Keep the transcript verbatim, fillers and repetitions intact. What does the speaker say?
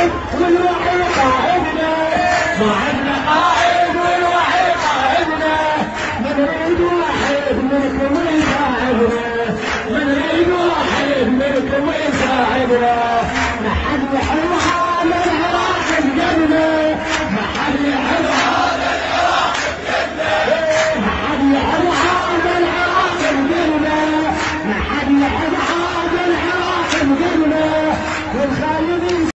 قائد والوحي قائدنا، ما عندنا قائد والوحي قائدنا، نريد واحد منكم يساعدنا، نريد واحد منكم يساعدنا، نحن حلوة